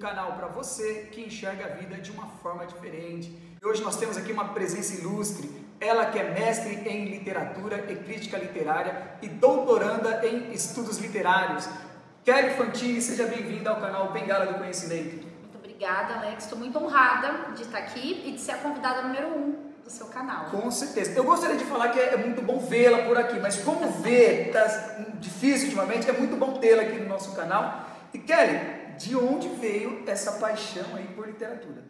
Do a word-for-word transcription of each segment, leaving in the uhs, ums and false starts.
canal para você que enxerga a vida de uma forma diferente. E hoje nós temos aqui uma presença ilustre, ela que é mestre em literatura e crítica literária e doutoranda em estudos literários. Kelly Fantini, seja bem-vinda ao canal Bengala do Conhecimento. Muito obrigada, Alex. Estou muito honrada de estar aqui e de ser a convidada número um do seu canal. Com certeza. Eu gostaria de falar que é muito bom vê-la por aqui, mas como ver está difícil ultimamente, é muito bom tê-la aqui no nosso canal. E Kelly, de onde veio essa paixão aí por literatura?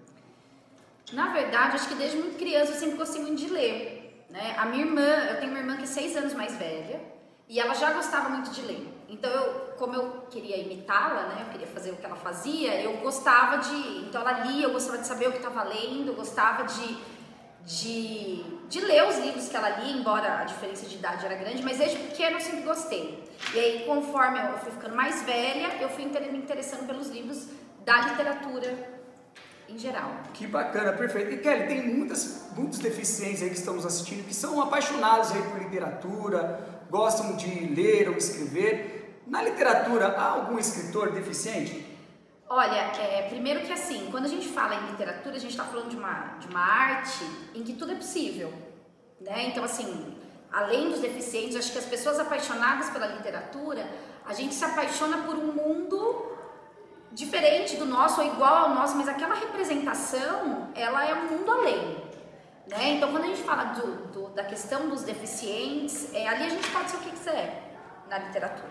Na verdade, acho que desde muito criança eu sempre gostei muito de ler, né? A minha irmã, eu tenho uma irmã que é seis anos mais velha e ela já gostava muito de ler. Então, eu, como eu queria imitá-la, né? Eu queria fazer o que ela fazia, eu gostava de... Então, ela lia, eu gostava de saber o que estava lendo, eu gostava de, de, de ler os livros que ela lia, embora a diferença de idade era grande, mas desde pequena eu sempre gostei. E aí, conforme eu fui ficando mais velha, eu fui me interessando pelos livros da literatura em geral. Que bacana, perfeito. E Kelly, tem muitas, muitos deficientes aí que estamos assistindo que são apaixonados aí por literatura, gostam de ler ou escrever. Na literatura, há algum escritor deficiente? Olha, é, primeiro que assim, quando a gente fala em literatura, a gente está falando de uma, de uma arte em que tudo é possível, né? Então, assim, além dos deficientes, acho que as pessoas apaixonadas pela literatura, a gente se apaixona por um mundo diferente do nosso ou igual ao nosso, mas aquela representação, ela é um mundo além, né? Então, quando a gente fala do, do, da questão dos deficientes, é, ali a gente pode ser o que quiser na literatura.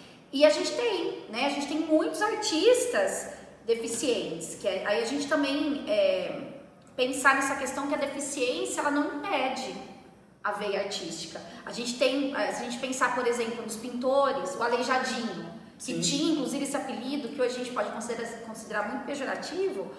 E a gente tem, né? A gente tem muitos artistas deficientes, que é, aí a gente também é, pensar nessa questão que a deficiência, ela não impede a veia artística. A gente tem, a gente pensar, por exemplo, nos pintores, o Aleijadinho, que Sim. tinha inclusive esse apelido, que hoje a gente pode considerar, considerar muito pejorativo,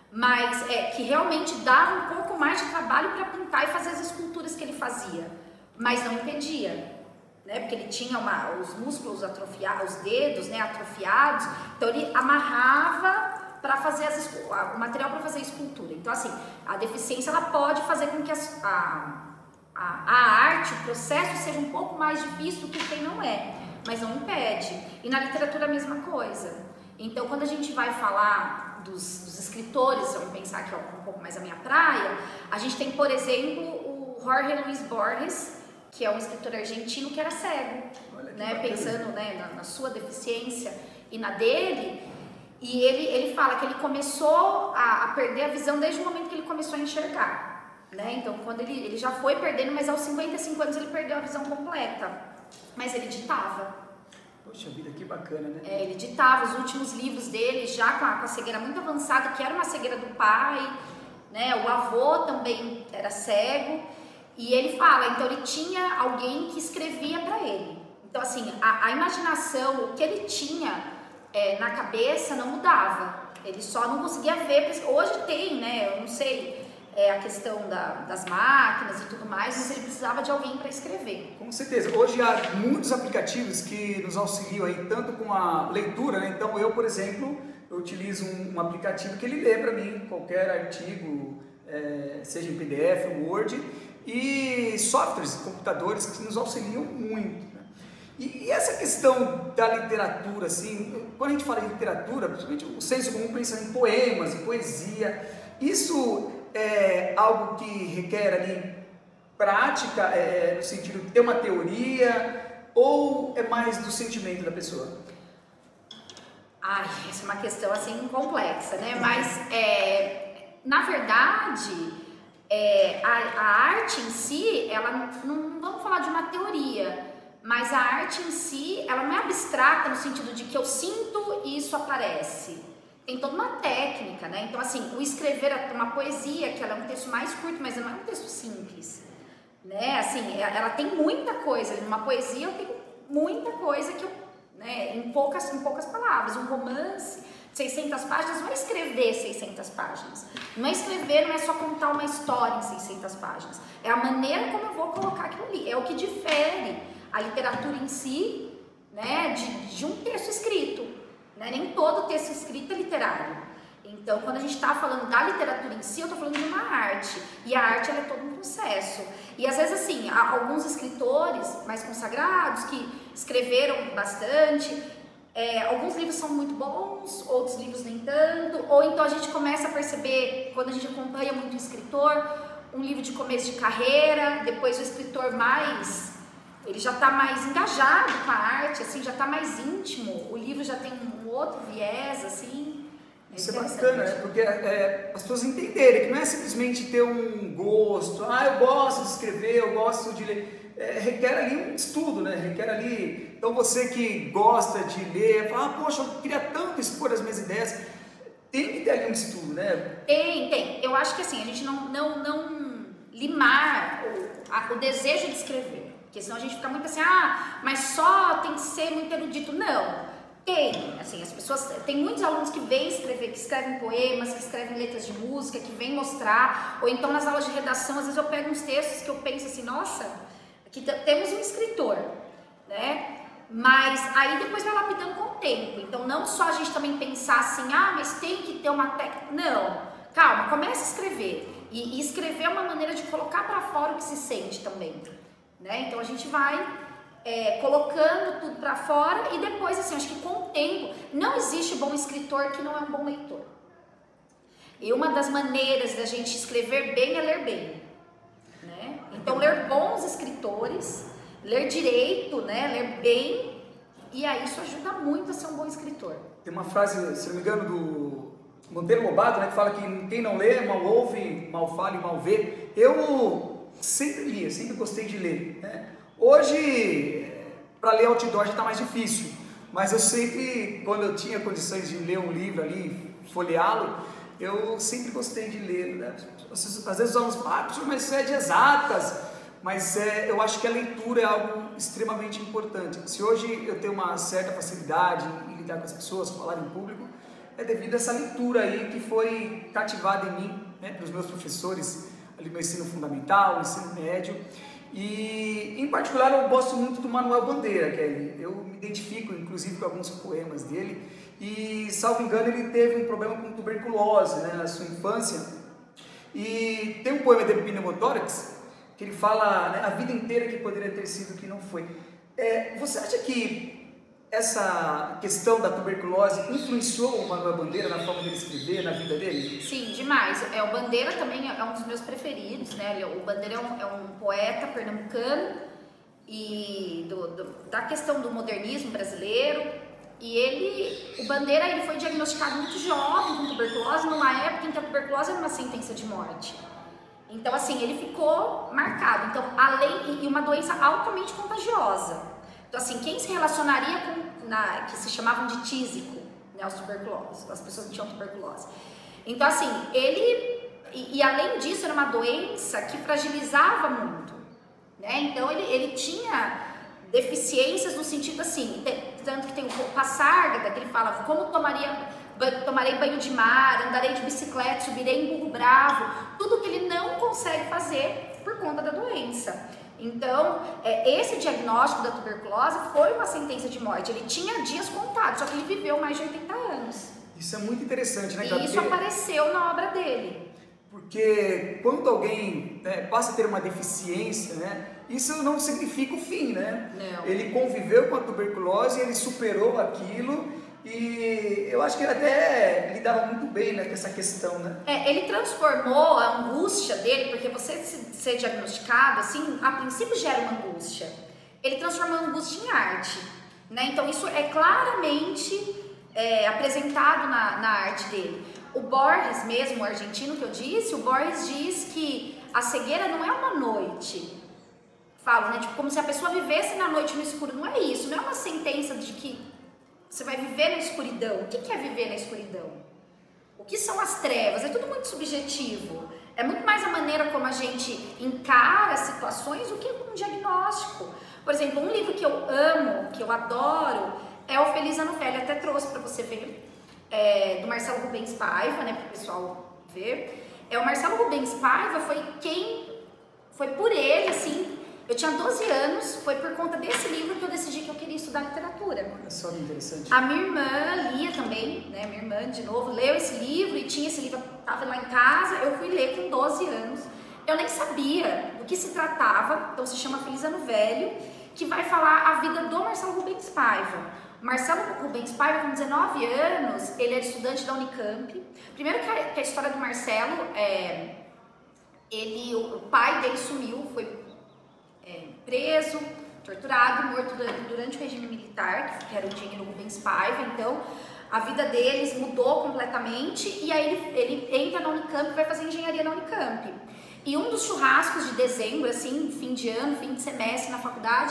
mas é, que realmente dava um pouco mais de trabalho para pintar e fazer as esculturas que ele fazia, mas não impedia, né? Porque ele tinha uma, os músculos atrofiados, os dedos, né, atrofiados, então ele amarrava para fazer as, o material para fazer a escultura. Então, assim, a deficiência ela pode fazer com que as, a, a, a arte, o processo seja um pouco mais difícil do que quem não é, mas não impede. E na literatura a mesma coisa. Então, quando a gente vai falar dos, dos escritores, vamos pensar que é um pouco mais a minha praia, a gente tem, por exemplo, o Jorge Luis Borges, que é um escritor argentino que era cego, né? Pensando, né, na, na sua deficiência e na dele, e ele, ele fala que ele começou a, a perder a visão desde o momento que ele começou a enxergar, né? Então, quando ele, ele já foi perdendo, mas aos cinquenta e cinco anos ele perdeu a visão completa. Mas ele ditava. Poxa vida, que bacana, né? É, ele ditava os últimos livros dele, já com a, com a cegueira muito avançada, que era uma cegueira do pai, né? O avô também era cego. E ele fala, então ele tinha alguém que escrevia para ele. Então, assim, a, a imaginação, o que ele tinha é, na cabeça não mudava. Ele só não conseguia ver. Hoje tem, né? Eu não sei... É a questão da, das máquinas e tudo mais, mas ele precisava de alguém para escrever. Com certeza. Hoje há muitos aplicativos que nos auxiliam aí, tanto com a leitura, né? Então eu, por exemplo, eu utilizo um, um aplicativo que ele lê para mim qualquer artigo, é, seja em P D F ou Word, e softwares, computadores que nos auxiliam muito. Né? E, e essa questão da literatura, assim, quando a gente fala em literatura, principalmente o senso comum pensa em poemas, em poesia, isso... é algo que requer ali prática, é, no sentido de ter uma teoria, ou é mais do sentimento da pessoa? Ai, essa é uma questão assim complexa, né? Mas, é, na verdade, é, a, a arte em si, ela não, não vamos falar de uma teoria, mas a arte em si, ela não é abstrata no sentido de que eu sinto e isso aparece. Tem toda uma técnica, né? Então, assim, o escrever uma poesia, que ela é um texto mais curto, mas não é um texto simples, né? Assim, ela tem muita coisa. Numa poesia eu tenho muita coisa que eu, né, em poucas, em poucas palavras. Um romance de seiscentas páginas não é escrever seiscentas páginas. Não é escrever, não é só contar uma história em seiscentas páginas. É a maneira como eu vou colocar aquilo ali. É o que difere a literatura em si, né, de, de um texto escrito. Né? Nem todo texto escrito é literário. Então, quando a gente está falando da literatura em si, eu estou falando de uma arte. E a arte ela é todo um processo. E às vezes, assim, há alguns escritores mais consagrados que escreveram bastante, É, alguns livros são muito bons, outros livros nem tanto, ou então a gente começa a perceber, quando a gente acompanha muito o escritor, um livro de começo de carreira, depois o escritor mais, ele já está mais engajado com a arte, assim, já está mais íntimo, o livro já tem um outro viés, assim. É Isso é bacana, né? Porque é, as pessoas entenderem que não é simplesmente ter um gosto, ah, eu gosto de escrever, eu gosto de ler, é, requer ali um estudo, né? Requer ali, então você que gosta de ler, fala, ah, poxa, eu queria tanto expor as minhas ideias, tem que ter ali um estudo, né? Tem, tem. Eu acho que assim, a gente não, não, não limar o, a, o desejo de escrever, porque senão a gente fica muito assim, ah, mas só tem que ser muito erudito. Não. Tem, assim, as pessoas, tem muitos alunos que vêm escrever, que escrevem poemas, que escrevem letras de música, que vêm mostrar, ou então nas aulas de redação, às vezes eu pego uns textos que eu penso assim, nossa, aqui temos um escritor, né? Mas aí depois vai lapidando com o tempo, então não só a gente também pensar assim, ah, mas tem que ter uma técnica, não, calma, comece a escrever, e, e escrever é uma maneira de colocar para fora o que se sente também, né? Então a gente vai... É, colocando tudo para fora e depois, assim, acho que com o tempo, não existe bom escritor que não é um bom leitor. E uma das maneiras da gente escrever bem é ler bem, né? Então, ler bons escritores, ler direito, né? Ler bem, e aí isso ajuda muito a ser um bom escritor. Tem uma frase, se não me engano, do Monteiro Lobato, né, que fala que quem não lê, mal ouve, mal fala e mal vê. Eu sempre li, sempre gostei de ler, né? Hoje, para ler outdoor já está mais difícil, mas eu sempre, quando eu tinha condições de ler um livro ali, folheá-lo, eu sempre gostei de ler, né? Às vezes os alunos falam, ah, professor, mas isso é de exatas, mas é, eu acho que a leitura é algo extremamente importante. Se hoje eu tenho uma certa facilidade em lidar com as pessoas, falar em público, é devido a essa leitura aí que foi cativada em mim, né, pelos meus professores, ali no ensino fundamental, ensino médio. E, em particular, eu gosto muito do Manuel Bandeira, Kelly. Eu me identifico, inclusive, com alguns poemas dele. E, salvo engano, ele teve um problema com tuberculose, né, na sua infância. E tem um poema dele, Pneumotórax, que ele fala, né, a vida inteira que poderia ter sido o que não foi. É, você acha que essa questão da tuberculose influenciou o Manuel Bandeira na forma dele escrever, na vida dele? Sim, demais. É, o Bandeira também é um dos meus preferidos, né? O Bandeira é um, é um poeta pernambucano e do, do, da questão do modernismo brasileiro. E ele, o Bandeira, ele foi diagnosticado muito jovem com tuberculose, numa época em que a tuberculose era uma sentença de morte. Então, assim, ele ficou marcado. Então, além, e uma doença altamente contagiosa. Então, assim, quem se relacionaria com, na, que se chamavam de tísico, né, os tuberculosos, as pessoas que tinham tuberculose. Então, assim, ele, e, e além disso, era uma doença que fragilizava muito, né, então ele, ele tinha deficiências no sentido assim, tanto que tem o Passárgada, que ele fala, como tomaria, tomarei banho de mar, andarei de bicicleta, subirei em burro bravo, tudo que ele não consegue fazer por conta da doença. Então, é, esse diagnóstico da tuberculose foi uma sentença de morte. Ele tinha dias contados, só que ele viveu mais de oitenta anos. Isso é muito interessante, né, E Gabi? isso apareceu na obra dele. Porque quando alguém, né, passa a ter uma deficiência, né, isso não significa o fim, né? Não. Ele conviveu com a tuberculose, ele superou aquilo e eu acho que ele até lidava muito bem, né, com essa questão, né? É, ele transformou a angústia dele, porque você ser diagnosticado, assim, a princípio gera uma angústia. Ele transformou a angústia em arte, né? Então isso é claramente é, apresentado na, na arte dele. O Borges mesmo, o argentino que eu disse, o Borges diz que a cegueira não é uma noite. Falo, né? Tipo, como se a pessoa vivesse na noite no escuro. Não é isso, não é uma sentença de que você vai viver na escuridão. O que é viver na escuridão? O que são as trevas? É tudo muito subjetivo. É muito mais a maneira como a gente encara as situações do que um diagnóstico. Por exemplo, um livro que eu amo, que eu adoro, é O Feliz Ano Velho. Até trouxe para você ver. É, do Marcelo Rubens Paiva, né, para o pessoal ver. É, o Marcelo Rubens Paiva foi quem, foi por ele, assim, eu tinha doze anos, foi por conta desse livro que eu decidi que eu queria estudar literatura. É só interessante. A minha irmã lia também, né, minha irmã, de novo, leu esse livro e tinha esse livro, estava lá em casa, eu fui ler com doze anos. Eu nem sabia do que se tratava, então se chama Feliz Ano Velho, que vai falar a vida do Marcelo Rubens Paiva. Marcelo Rubens Paiva, com dezenove anos, ele era estudante da Unicamp. Primeiro que a, que a história do Marcelo, é, ele, o pai dele sumiu, foi é, preso, torturado, morto durante o regime militar, que era o engenheiro Rubens Paiva. Então, a vida deles mudou completamente e aí ele, ele entra na Unicamp e vai fazer engenharia na Unicamp. E um dos churrascos de dezembro, assim, fim de ano, fim de semestre na faculdade,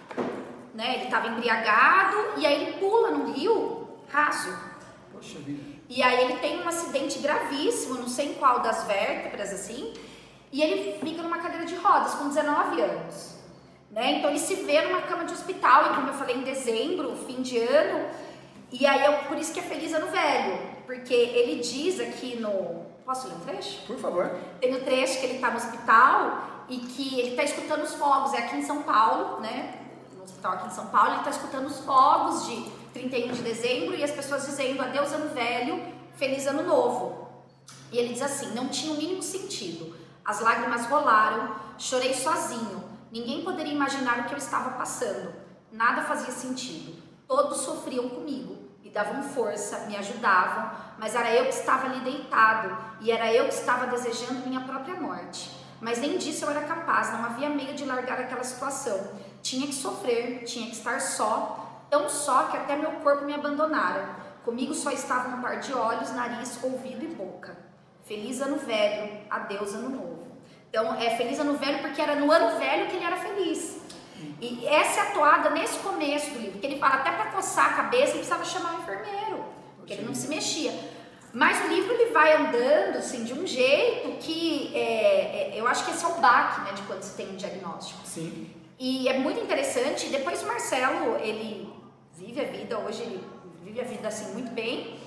né, ele estava embriagado e aí ele pula num rio raso. Poxa vida. E aí ele tem um acidente gravíssimo, não sei em qual das vértebras, assim, e ele fica numa cadeira de rodas com dezenove anos. Né? Então ele se vê numa cama de hospital, e como eu falei, em dezembro, fim de ano, e aí é por isso que é Feliz Ano Velho, porque ele diz aqui no... Posso ler um trecho? Por favor. Tem o um trecho que ele está no hospital e que ele está escutando os fogos, é aqui em São Paulo, né? No hospital aqui em São Paulo, ele está escutando os fogos de trinta e um de dezembro e as pessoas dizendo adeus ano velho, feliz ano novo. E ele diz assim, não tinha o mínimo sentido, as lágrimas rolaram, chorei sozinho, ninguém poderia imaginar o que eu estava passando, nada fazia sentido, todos sofriam comigo, me davam força, me ajudavam, mas era eu que estava ali deitado e era eu que estava desejando minha própria morte. Mas nem disso eu era capaz, não havia meio de largar aquela situação. Tinha que sofrer, tinha que estar só, tão só que até meu corpo me abandonara. Comigo só estavam um par de olhos, nariz, ouvido e boca. Feliz ano velho, adeus ano novo. Então é feliz ano velho porque era no ano velho que ele era feliz. E essa é atuada nesse começo do livro, que ele fala até para coçar a cabeça ele precisava chamar um enfermeiro, porque ele não se mexia. Mas o livro ele vai andando assim, de um jeito que é, é, eu acho que esse é o baque, né, de quando se tem um diagnóstico. Sim. E é muito interessante. Depois o Marcelo, ele vive a vida, hoje ele vive a vida assim muito bem.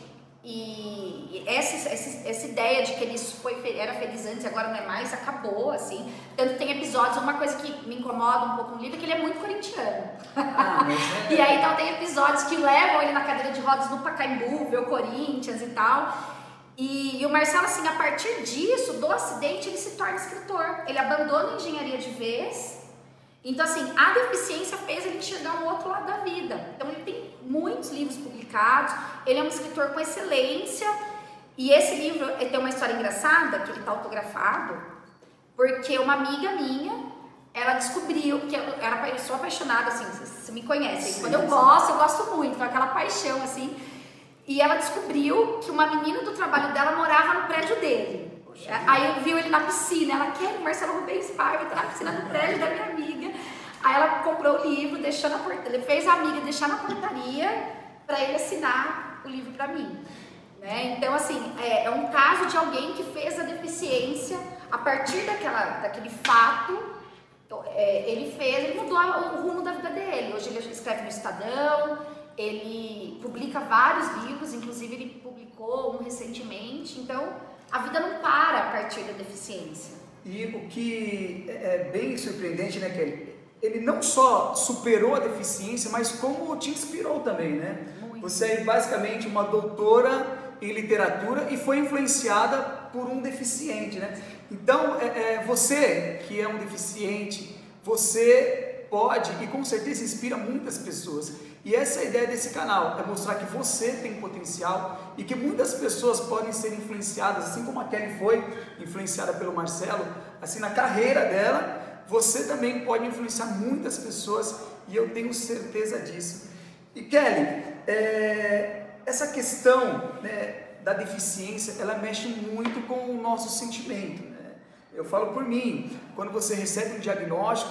E essa, essa, essa ideia de que ele foi, era feliz antes e agora não é mais, acabou, assim. Tanto tem episódios, uma coisa que me incomoda um pouco no livro é que ele é muito corintiano. Ah, mas é... E aí então tem episódios que levam ele na cadeira de rodas no Pacaembu, ver o Corinthians e tal. E, e o Marcelo, assim, a partir disso, do acidente, ele se torna escritor. Ele abandona a engenharia de vez. Então, assim, a deficiência fez ele enxergar um outro lado da vida. Então, ele tem muitos livros publicados, ele é um escritor com excelência, e esse livro ele tem uma história engraçada, que ele está autografado, porque uma amiga minha, ela descobriu, que eu, era, eu sou apaixonada, assim, vocês, vocês me conhecem, sim, quando eu sim. gosto, eu gosto muito, aquela paixão, assim, e ela descobriu que uma menina do trabalho dela morava no prédio dele. Poxa, aí viu ele na piscina, ela quer o Marcelo Rubens Paiva, tá na piscina do prédio da minha amiga. Aí ela comprou o livro, deixou na portaria, ele fez a amiga deixar na portaria para ele assinar o livro para mim. Né? Então, assim, é, é um caso de alguém que fez a deficiência a partir daquela, daquele fato, é, ele fez, ele mudou o rumo da vida dele. Hoje ele escreve no Estadão, ele publica vários livros, inclusive ele publicou um recentemente. Então, a vida não para a partir da deficiência. E o que é bem surpreendente, né, Kelly? Ele não só superou a deficiência, mas como te inspirou também, né? Muito. Você é basicamente uma doutora em literatura e foi influenciada por um deficiente, né? Então, é, é, você que é um deficiente, você pode e com certeza inspira muitas pessoas. E essa é a ideia desse canal, é mostrar que você tem potencial e que muitas pessoas podem ser influenciadas, assim como a Kelly foi influenciada pelo Marcelo, assim na carreira dela, você também pode influenciar muitas pessoas e eu tenho certeza disso. E Kelly, é, essa questão, né, da deficiência, ela mexe muito com o nosso sentimento, né? Eu falo por mim, quando você recebe um diagnóstico,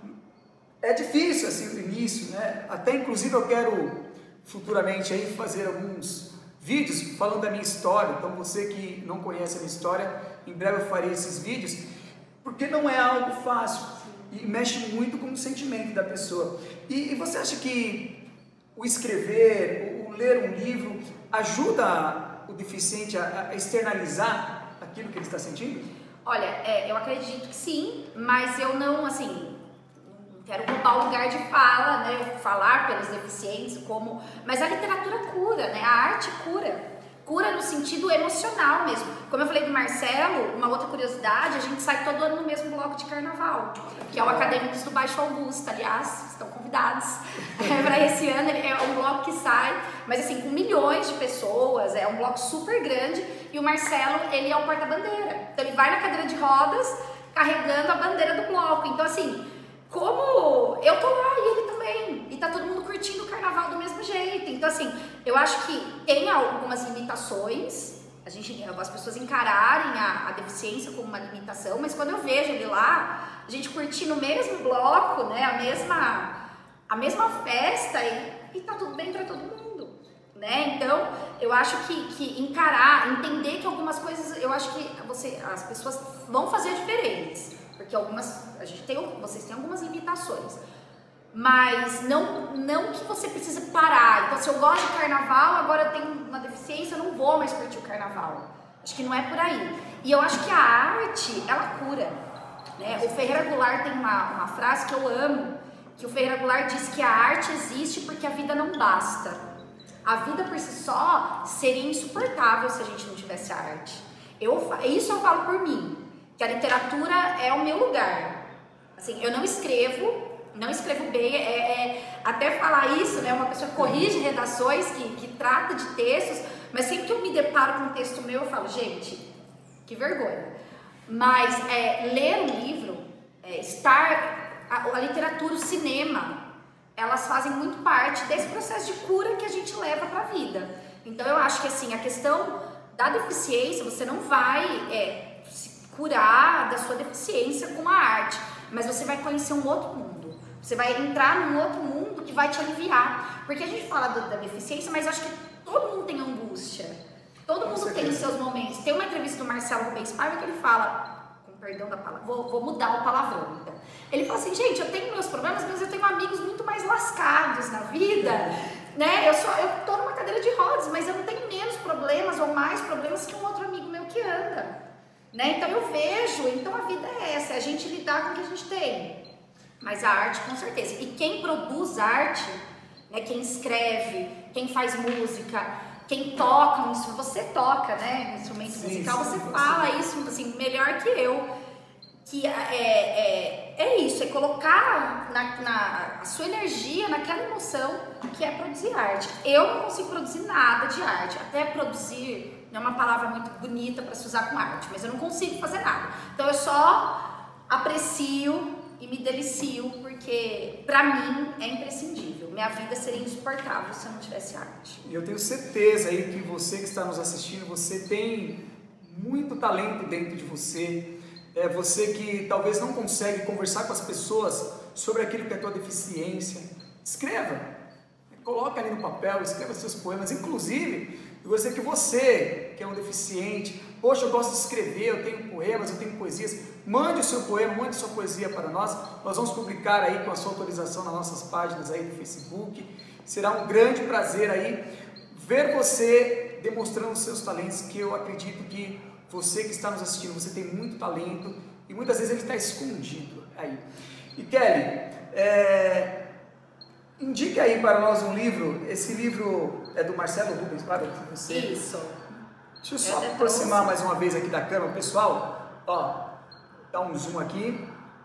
é difícil assim no início, né? Até inclusive eu quero futuramente aí fazer alguns vídeos falando da minha história. Então você que não conhece a minha história, em breve eu farei esses vídeos, porque não é algo fácil e mexe muito com o sentimento da pessoa. E, e você acha que o escrever, o ler um livro ajuda o deficiente a, a externalizar aquilo que ele está sentindo? Olha, é, eu acredito que sim, mas eu não, assim, não quero roubar o lugar de fala, né, falar pelos deficientes, como, mas a literatura cura, né, a arte cura, Cura no sentido emocional mesmo. Como eu falei do Marcelo, uma outra curiosidade, a gente sai todo ano no mesmo bloco de carnaval, que é o Acadêmicos do Baixo Augusto, aliás, estão convidados para esse ano. É um bloco que sai, mas assim, com milhões de pessoas, é um bloco super grande, e o Marcelo, ele é o porta-bandeira. Então ele vai na cadeira de rodas, carregando a bandeira do bloco. Então assim, como eu tô lá e ele também, e tá todo mundo curtindo o carnaval do mesmo jeito. Então assim, eu acho que tem algumas limitações, a gente, as pessoas encararem a, a deficiência como uma limitação, mas quando eu vejo ele lá, a gente curtindo o mesmo bloco, né, a mesma, a mesma festa, e, e tá tudo bem para todo mundo, né? Então eu acho que, que encarar, entender que algumas coisas, eu acho que você, as pessoas vão fazer diferentes, porque algumas, a gente tem, vocês têm algumas limitações, mas não, não que você precise parar. Então, se eu gosto de carnaval, agora eu tenho uma deficiência, eu não vou mais curtir o carnaval. Acho que não é por aí. E eu acho que a arte, ela cura, né? O Ferreira Goulart tem uma, uma frase que eu amo, que o Ferreira Goulart diz que a arte existe porque a vida não basta. A vida por si só seria insuportável se a gente não tivesse arte. Eu, isso eu falo por mim, que a literatura é o meu lugar. Assim, eu não escrevo, não escrevo bem, é, é, até falar isso, né, uma pessoa corrige redações, que, que trata de textos, mas sempre que eu me deparo com um texto meu, eu falo, gente, que vergonha. Mas é, ler um livro, é, estar, a, a literatura, o cinema, elas fazem muito parte desse processo de cura que a gente leva para a vida. Então eu acho que assim, a questão da deficiência, você não vai é, se curar da sua deficiência com a arte, mas você vai conhecer um outro mundo. Você vai entrar num outro mundo que vai te aliviar. Porque a gente fala do, da deficiência, mas acho que todo mundo tem angústia. Todo mundo tem os seus momentos. Tem uma entrevista do Marcelo Rubens Paiva que ele fala, com perdão da palavra, vou, vou mudar o palavrão. Então. Ele fala assim, gente, eu tenho meus problemas, mas eu tenho amigos muito mais lascados na vida. Né? Eu, sou, eu tô numa cadeira de rodas, mas eu não tenho menos problemas ou mais problemas que um outro amigo meu que anda. Né? Então eu vejo, então a vida é essa, é a gente lidar com o que a gente tem. Mas a arte, com certeza. E quem produz arte, né, quem escreve, quem faz música, quem toca um instrumento, você toca, né, instrumento sim, musical, sim, você sim, fala sim. isso assim, melhor que eu. Que é, é, é isso, é colocar na, na, a sua energia naquela emoção que é produzir arte. Eu não consigo produzir nada de arte, até produzir não é uma palavra muito bonita para se usar com arte, mas eu não consigo fazer nada. Então eu só aprecio e me delicio, porque pra mim é imprescindível. Minha vida seria insuportável se eu não tivesse arte. E eu tenho certeza aí que você que está nos assistindo, você tem muito talento dentro de você. É você que talvez não consegue conversar com as pessoas sobre aquilo que é a tua deficiência. Escreva, coloca ali no papel, escreva seus poemas. Inclusive, eu gostaria que você, que é um deficiente, poxa, eu gosto de escrever, eu tenho poemas, eu tenho poesias, mande o seu poema, mande sua poesia para nós, nós vamos publicar aí com a sua autorização nas nossas páginas aí do Facebook. Será um grande prazer aí ver você demonstrando os seus talentos, que eu acredito que você que está nos assistindo, você tem muito talento e muitas vezes ele está escondido aí. E Kelly, é... indique aí para nós um livro. Esse livro é do Marcelo Rubens Paiva, você. Isso. Deixa eu só eu aproximar mais uma vez aqui da câmera, pessoal. Ó, dá um zoom aqui.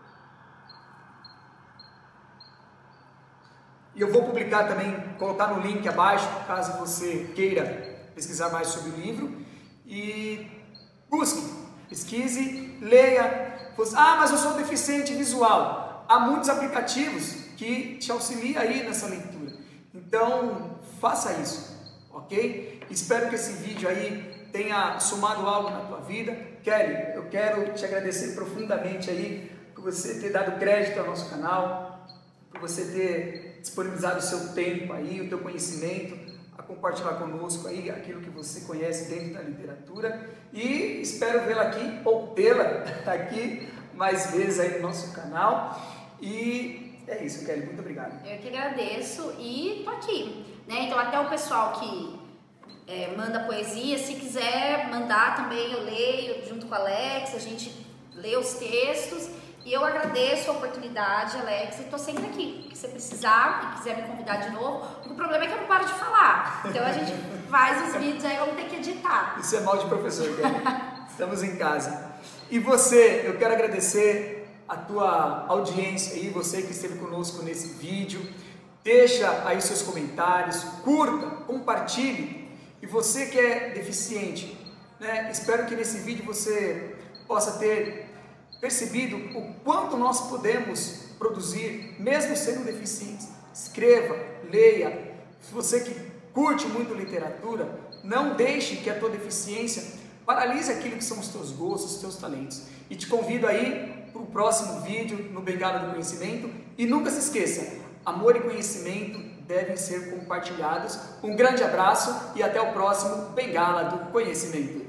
E eu vou publicar também, colocar no link abaixo, caso você queira pesquisar mais sobre o livro. E busque, pesquise, leia. Ah, mas eu sou deficiente visual. Há muitos aplicativos que te auxilia aí nessa leitura. Então, faça isso, ok? Espero que esse vídeo aí tenha somado algo na tua vida. Kelly, eu quero te agradecer profundamente aí por você ter dado crédito ao nosso canal, por você ter disponibilizado o seu tempo aí, o teu conhecimento, a compartilhar conosco aí aquilo que você conhece dentro da literatura. E espero vê-la aqui, ou tê-la aqui mais vezes aí no nosso canal. E é isso, Kelly, muito obrigado. Eu que agradeço e tô aqui, né? Então até o pessoal que é, manda poesia, se quiser mandar também, eu leio junto com a Alex, a gente lê os textos E eu agradeço a oportunidade, Alex, e tô sempre aqui. Se você precisar e quiser me convidar de novo, o problema é que eu não paro de falar. Então a gente faz os vídeos aí, vamos ter que editar. Isso é mal de professor, cara. Estamos em casa. E você, eu quero agradecer a tua audiência aí, você que esteve conosco nesse vídeo. Deixa aí seus comentários, curta, compartilhe. E você que é deficiente, né? Espero que nesse vídeo você possa ter percebido o quanto nós podemos produzir, mesmo sendo deficientes. Escreva, leia. Se você que curte muito literatura, não deixe que a tua deficiência paralise aquilo que são os teus gostos, os teus talentos. E te convido aí para o próximo vídeo no Bengala do Conhecimento. E nunca se esqueça, amor e conhecimento devem ser compartilhados. Um grande abraço e até o próximo Bengala do Conhecimento.